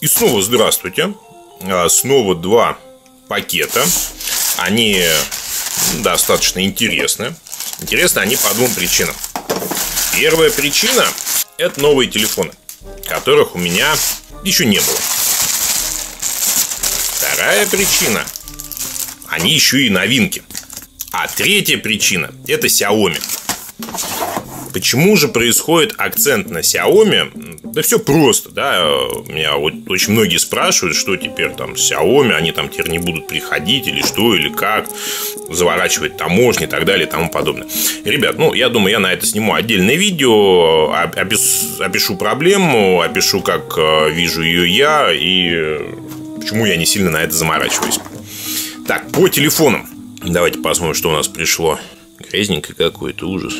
И снова здравствуйте. Снова два пакета. Они достаточно интересны. Интересны они по двум причинам. Первая причина – это новые телефоны, которых у меня еще не было. Вторая причина – они еще и новинки. А третья причина – это Xiaomi. Почему же происходит акцент на Xiaomi? Да все просто, да. Меня вот очень многие спрашивают, что теперь там с Xiaomi, они там теперь не будут приходить, или что, или как, заворачивать таможни и так далее и тому подобное. Ребят, я думаю, я на это сниму отдельное видео, опишу проблему, опишу, как вижу ее я, и почему я не сильно на это заморачиваюсь. Так, по телефонам. Давайте посмотрим, что у нас пришло. Грязненькое какой-то, ужас.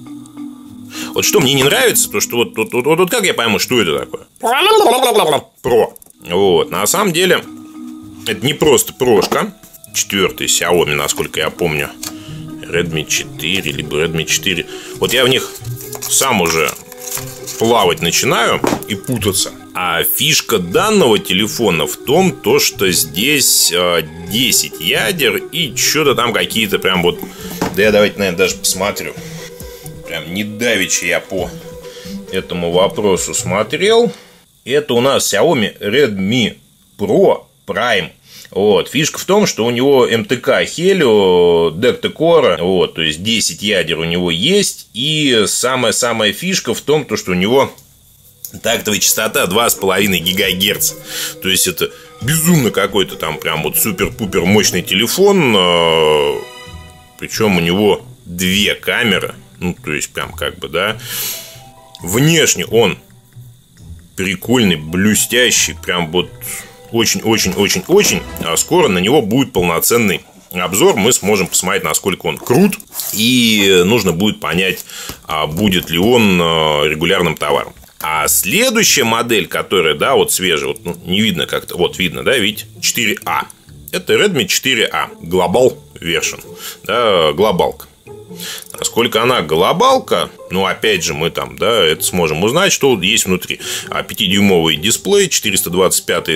Вот что мне не нравится, то что вот как я пойму, что это такое? Про. Вот, на самом деле, это не просто прошка. 4-й Xiaomi, насколько я помню. Redmi 4, либо Redmi 4. Вот я в них сам уже плавать начинаю и путаться. А фишка данного телефона в том, что здесь 10 ядер и что-то там какие-то прям вот... Да я давайте, наверное, даже посмотрю. Прям недавеча я по этому вопросу смотрел. Это у нас Xiaomi Redmi Pro Prime. Вот. Фишка в том, что у него МТК Helio Decta-Core. Вот. То есть 10 ядер у него есть. И самая фишка в том, что у него тактовая частота 2,5 ГГц. То есть это безумно какой-то там прям вот супер-пупер мощный телефон. Причем у него 2 камеры. То есть, прям как бы, да. Внешне он прикольный, блестящий. Прям вот очень-очень-очень-очень. А скоро на него будет полноценный обзор. Мы сможем посмотреть, насколько он крут. И нужно будет понять, будет ли он регулярным товаром. А следующая модель, которая, да, вот свежая, вот, не видно как-то. Вот видно, да, видите? 4А. Это Redmi 4A. Global Version. Да, глобалка. Насколько она глобалка, опять же, мы там, да, это сможем узнать, что есть внутри. 5-дюймовый дисплей, 425-й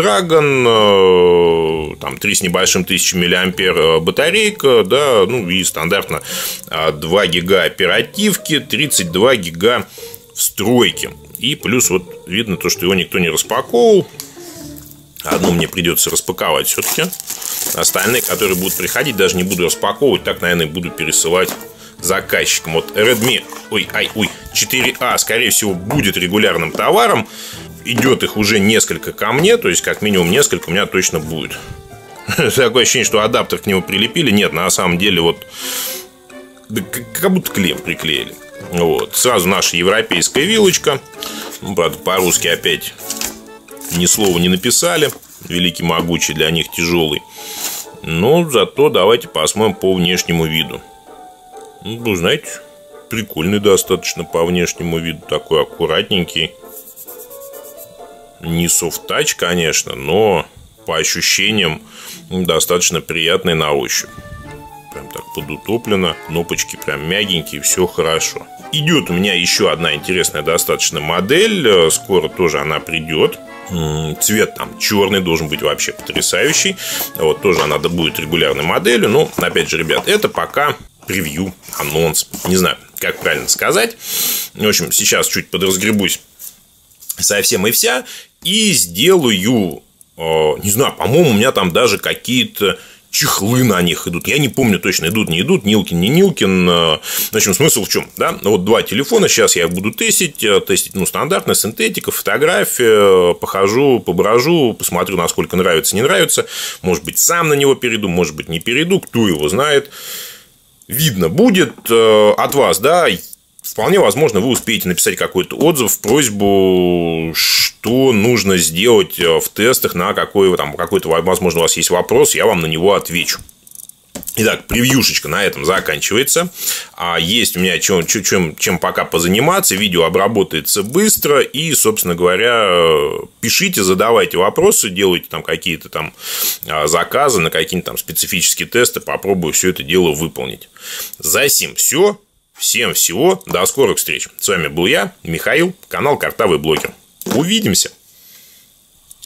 Snapdragon, там 3 с небольшим тысяч мАh батарейка, да, и стандартно 2 гига оперативки, 32 гига встройки. И плюс вот видно то, что его никто не распаковывал. Одну мне придется распаковать все-таки. Остальные, которые будут приходить, даже не буду распаковывать. Так, наверное, буду пересылать заказчикам. Вот Redmi 4A, скорее всего, будет регулярным товаром. Идет их уже несколько ко мне. То есть, как минимум, несколько у меня точно будет. Такое ощущение, что адаптер к нему прилепили. Нет, на самом деле, вот как будто клеем приклеили. Вот. Сразу наша европейская вилочка. Правда, по-русски опять ни слова не написали. Великий могучий, для них тяжелый. Но зато давайте посмотрим по внешнему виду. Вы знаете, прикольный достаточно по внешнему виду. Такой аккуратненький. Не софт-тач, конечно, но по ощущениям достаточно приятный на ощупь. Прям так подутоплено. Кнопочки прям мягенькие, все хорошо. Идет у меня еще одна интересная достаточно модель. Скоро тоже она придет. Цвет там черный, должен быть вообще потрясающий. Вот тоже она будет регулярной моделью. Но, опять же, ребят, это пока превью, анонс. Не знаю, как правильно сказать. В общем, сейчас чуть подразгребусь совсем и вся. И сделаю, не знаю, по-моему, у меня там даже какие-то чехлы на них идут. Я не помню точно, идут, не идут, Нилкин, не Нилкин. В общем, смысл в чем? Да? Вот 2 телефона, сейчас я их буду тестить, стандартная синтетика, фотография, похожу, поброжу, посмотрю, насколько нравится, не нравится. Может быть, сам на него перейду, может быть, не перейду, кто его знает. Видно будет от вас, да. Вполне возможно, вы успеете написать какой-то отзыв, просьбу, что нужно сделать в тестах, на какой-то, возможно, у вас есть вопрос, я вам на него отвечу. Итак, превьюшечка на этом заканчивается. Есть у меня чем пока позаниматься. Видео обработается быстро. И, собственно говоря, пишите, задавайте вопросы, делайте там какие-то там заказы на какие-то там специфические тесты. Попробую все это дело выполнить. За сим все. Всем всего, до скорых встреч. С вами был я, Михаил, канал Картавый Блогер. Увидимся.